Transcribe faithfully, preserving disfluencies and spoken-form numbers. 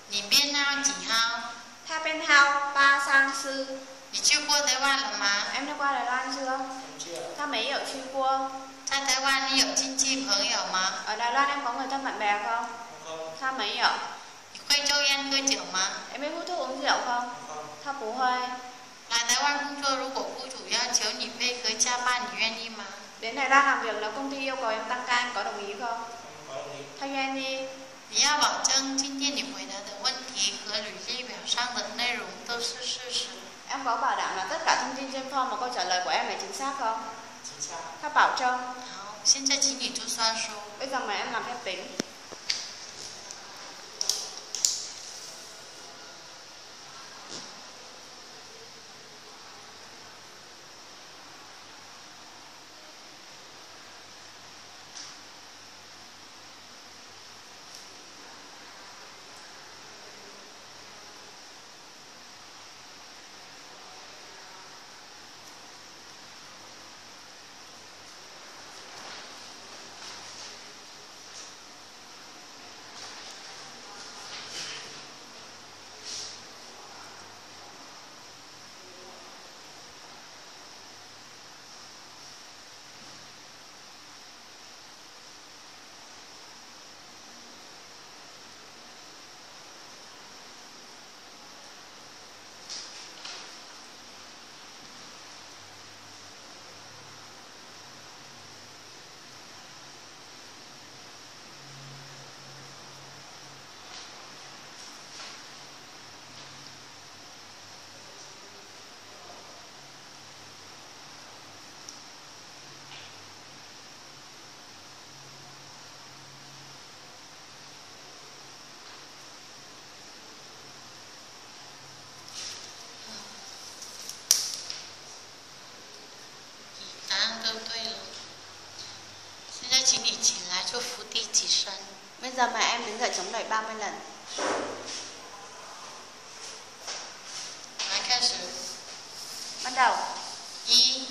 你编号几号？ Tha bên hao ba sang sư. 你去过台湾了吗？ Em đã qua Đài Loan chưa? Tha mấy ở去过. 在台湾你有亲戚朋友吗？ Ở Đài Loan em có người thân bạn bè không? Tha mấy ở. 你会抽烟喝酒吗？ Em biết hút thuốc uống rượu không? Tha bố hơi. 来台湾工作，如果雇主要求你配合加班，你愿意吗？ Đến Đài Loan làm việc là công ty yêu cầu em tăng ca, em có đồng ý không? Tha愿意. 你要保证今天你回答的问题和履历表上的内容都是事实。 Em có bảo đảm là tất cả thông tin trên form và câu trả lời của em là chính xác không? Tha bảo trông. 好，现在请你做算术。 Bây giờ mời em làm phép tính. Bây giờ mà em đứng dậy chống đẩy ba mươi lần. 来开始。 Bắt đầu. 一。